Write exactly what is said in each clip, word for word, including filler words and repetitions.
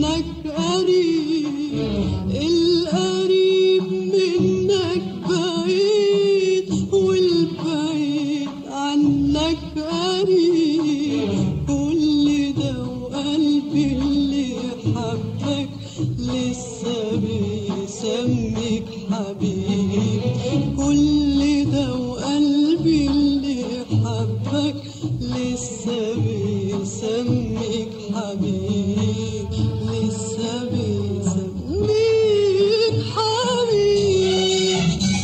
عنك قريب، القريب منك بعيد، والبعيد عنك قريب. كل ده وقلبي اللي حبك لسه بيسميك حبيب. كل ده وقلبي اللي حبك لسه بيسميك حبيب، لسه بيسميك حبيب.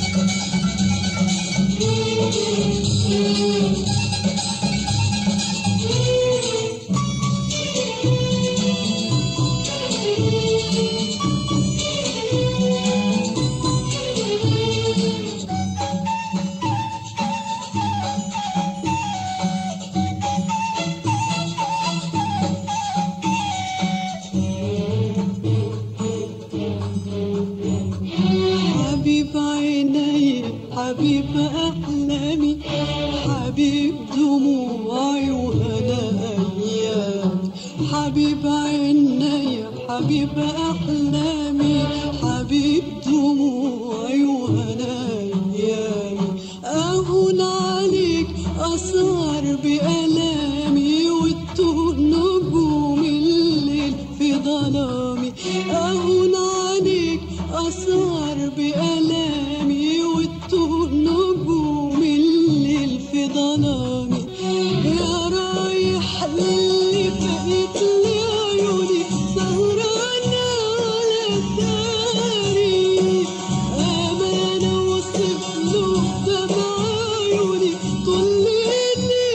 حبيب عيني، حبيب أحلامي، حبيب دموعي وهنا أيامي. حبيب عيني، حبيب أحلامي، حبيب دموعي وهنا أيامي. أهون عليك أسهر بألامي، وتوه نجوم الليل في ظلامي. أهون عليك أسهر بألامي، وتوه نجوم الليل في ظلامي. يا رايح اللي بقيت لي عيوني سهرانة على الداري، أمانة وصف له دمع عيوني طول ليلي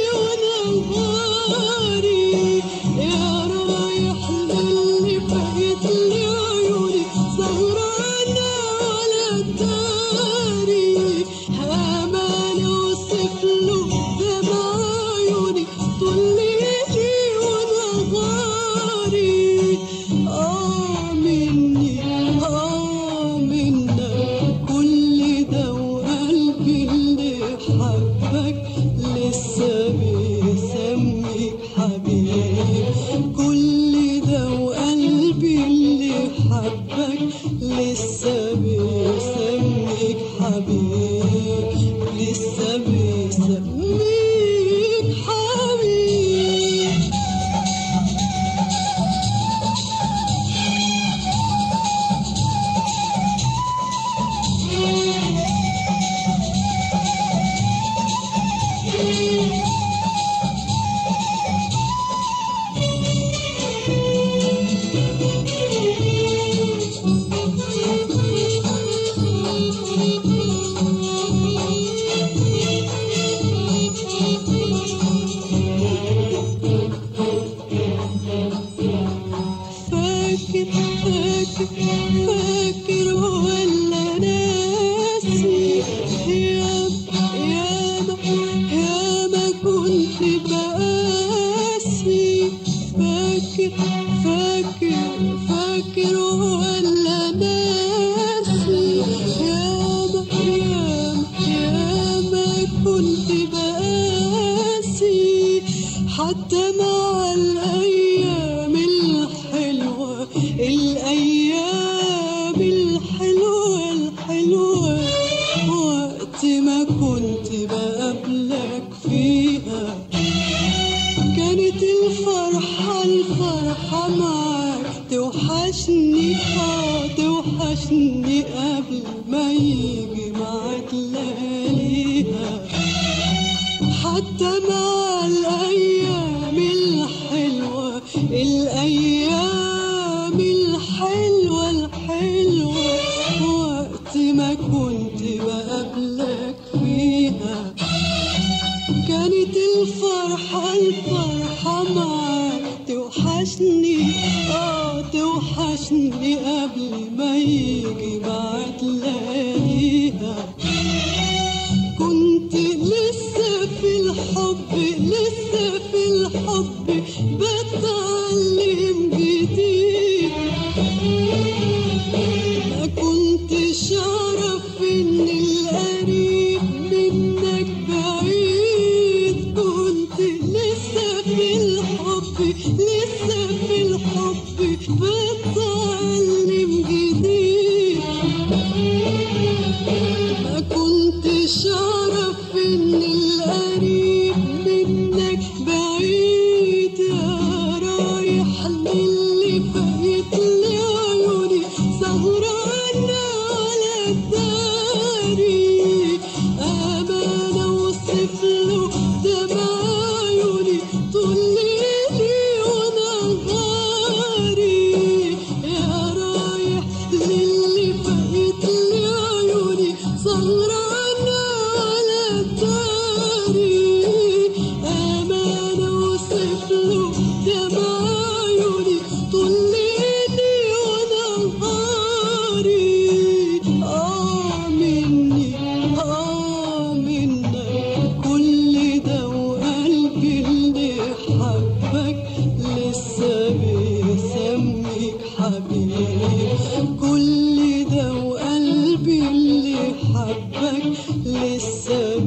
ونهاري. يا رايح اللي بقيت لي عيوني سهرانة على الداري، أمانة وصف له دمع عيوني طول ليلي ونهاري. آه مني آه منك كل ده وقلبي اللي حبك لسه بيسميك حبيب. كل ده وقلبي اللي حبك لسه بيسميك حبيب، لسه بيسميك حبيب. فاكر فاكر فاكر ولا ناسي؟ ياما ياما ياما كنت بقاسي. فاكر فاكر فاكر ولا ناسي؟ ياما ياما ياما كنت بقاسي. حتى مع الأيام الحلوة، الأيام الحلوة الحلوة، وقت ما كنت بقابلك فيها كانت الفرحة الفرحة معاك توحشني، اه توحشني قبل ما يجي معاك لياليها. حتى مع الأيام الحلوة، الأيام الحلوة الحلوة، وقت ما كنت بقابلك فيها كانت الفرحة الفرحة معاك توحشني، اه توحشني قبل ما يجي بعد لياليها. كنت لسه في الحب، لسه في الحب بتعلم جديد. ما كنتش أعرف إن القريب منك بعيد. كنت لسه في الحب، لسه في الحب فايت لي عيوني سهرانة على الداري، أمانة أوصف له دمع عيوني طول ليلي ونهاري، يا رايح للي فايت لي عيوني سهرانة على الداري، أمانة أوصف له دمع عيوني طول ليلي ونهاري. آه مني آه منك كل ده وقلبي اللي حبك لسه بيسميك حبيبي، كل ده وقلبي اللي حبك لسه